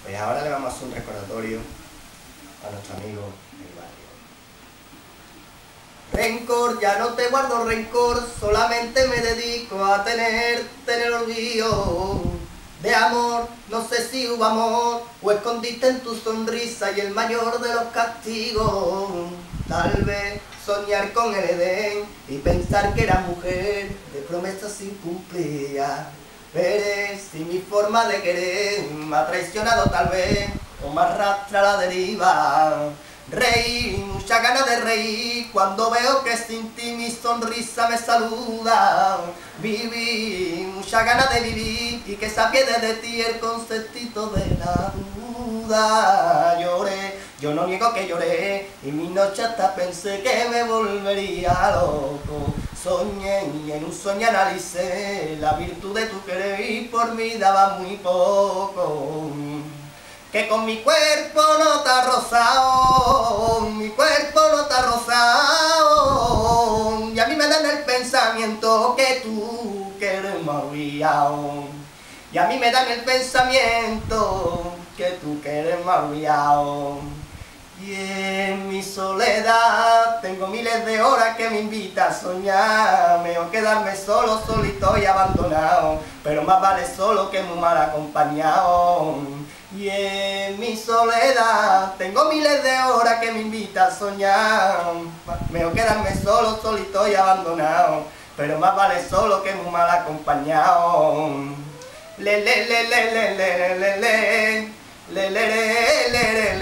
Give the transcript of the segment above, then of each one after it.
Pues ahora le vamos a hacer un recordatorio a nuestro amigo del barrio. Rencor, ya no te guardo rencor, solamente me dedico a tenerte en el olvido. De amor, no sé si hubo amor, o escondiste en tu sonrisa y el mayor de los castigos. Tal vez soñar con el Edén y pensar que era mujer de promesas incumplidas. Veré si mi forma de querer me ha traicionado tal vez, o me arrastra a la deriva. Reír, mucha ganas de reír, cuando veo que sin ti mi sonrisa me saluda. Vivir, mucha ganas de vivir, y que se apiade de ti el conceptito de la duda. Lloré, yo no niego que lloré, y mi noche hasta pensé que me volvería loco. Soñé y en un sueño analicé la virtud de tu querer y por mí daba muy poco. Que con mi cuerpo no está rosado, mi cuerpo no está rosado, y a mí me da en el pensamiento que tú quieres maravillado, y a mí me da en el pensamiento que tú quieres maravillado. Y en mi soledad tengo miles de horas que me invitan a soñar. Mejor quedarme solo, solito y abandonado, pero más vale solo que muy mal acompañado. Y en mi soledad tengo miles de horas que me invitan a soñar. Mejor quedarme solo, solito y abandonado, pero más vale solo que muy mal acompañado. Le le le le le le le le. Le le le le le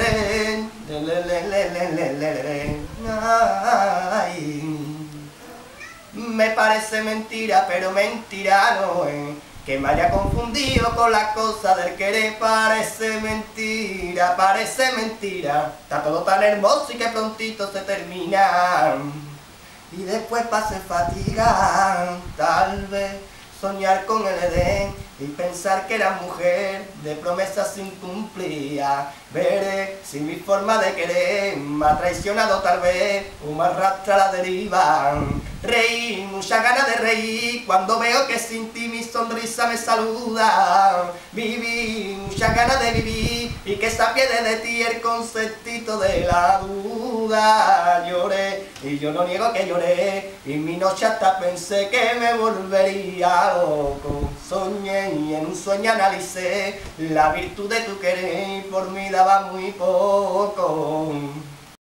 le le. Ay, me parece mentira, pero mentira no es que me haya confundido con la cosa del querer. Parece mentira, está todo tan hermoso y que prontito se termina, y después pase fatiga. Tal vez soñar con el Edén y pensar que era mujer de promesas incumplidas. Veré si mi forma de querer me ha traicionado tal vez, o me arrastra a la deriva. Reír, mucha ganas de reír, cuando veo que sin ti mi sonrisa me saluda. Vivir, muchas ganas de vivir, y que se apiade de ti el conceptito de la duda. Lloré, y yo no niego que lloré, y mi noche hasta pensé que me volvería loco. Soñé y en un sueño analicé la virtud de tu querer, y por mí daba muy poco.